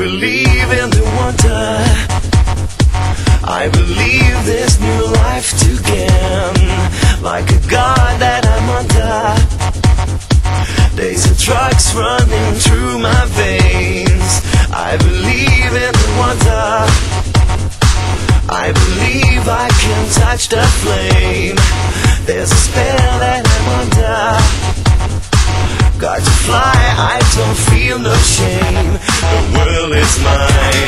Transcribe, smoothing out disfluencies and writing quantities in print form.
believe in the wonder. I believe there's new life to gain. Like a god that I'm under. Days of drugs running through my veins. I believe in the wonder. I believe I can touch the flame. There's a spell that I'm under. Got to fly, I don't feel no shame. The world is mine.